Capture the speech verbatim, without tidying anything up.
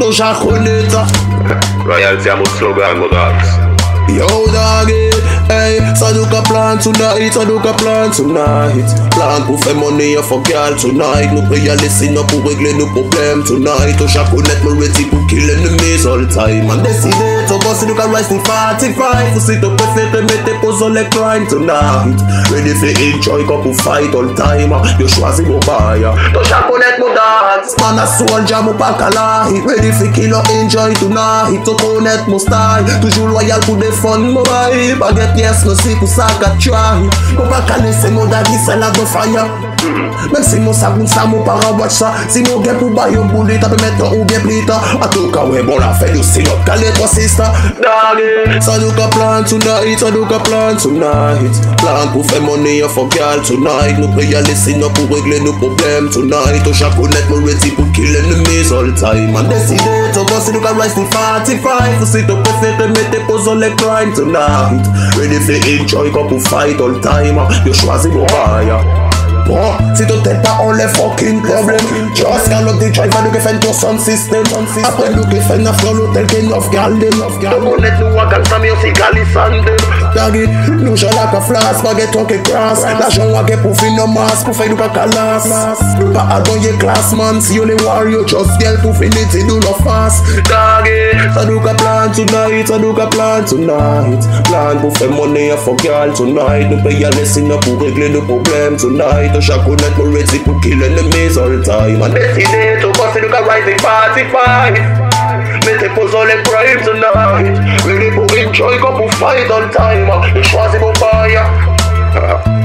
Touche à connaître. Royalty à mon slogan, mon dogs. Yo doggy, hey, ça nous qu'a plan tonight, ça nous qu'a plan tonight. Plan pour faire money for girl tonight. Nous peut y aller sinon pour régler nos problèmes tonight. Touche à connaître, me ready pour kill enemies all time. And décidé, to boss nous qu'a rise to forty-five. Ou si tu préfères mettre pause on les crime tonight. Ready for enjoy, come pour fight all time. Yo choisi mon bail. Touche à connaître mon dance. Man a soldier, mon pas calai. Ready for kill or enjoy tonight. To connaître mon style. Toujours loyal pour des fun mo vibe. Baguette yes no si pour ça qu'a try. Pour pas caler c'est mon daddy c'est la de fire. Même si mon sabon ça mon para watch ça. Si mon gars pour bailler un boulet t'as peut mettre ou bien plita. A tout cas ouais bon la fait aussi notre calé trois sister. Doggy. Ça nous qu'a plan tonight, ça nous qu'a plan tonight. Plan pour faire money for girl tonight. Nous peut y aller sinon pour régler nos problèmes tonight. Au chaque honnête me ready pour kill enemies all time. And décidé to boss nous qu'a rise to forty-five. Ou si tu préfères te mettre pause on les crime tonight. Ready for enjoy, come pour fight all time. You choisi mon bail. Bon, si tu t'aides pas, on les fucking problème. Just can look the driver, nous qui fait ton sound system. Après nous qui fait neuf dans l'hôtel qui neuf garde. Tout honnête nous à quand ça mais aussi galissande. Doggy, nous j'en la ka flas, baguette on qui crasse. L'argent on qui pour finir nos masques, pour faire nous pas calas. Pas à donner classe man, si on est warrior, just girl pour finir c'est nous nos face. Doggy, ça nous ka plan tonight, ça nous ka plan tonight. Plan pour faire money for girl tonight. Nous peut y aller sinon pour régler nos problèmes tonight. Chaque honnête me ready pour kill enemies all the time. And décidé to boss nous qu'a rise forty-five. Mettez pause on les crime tonight. Ready pour enjoy, go pour fight all time. Je choisis mon bail.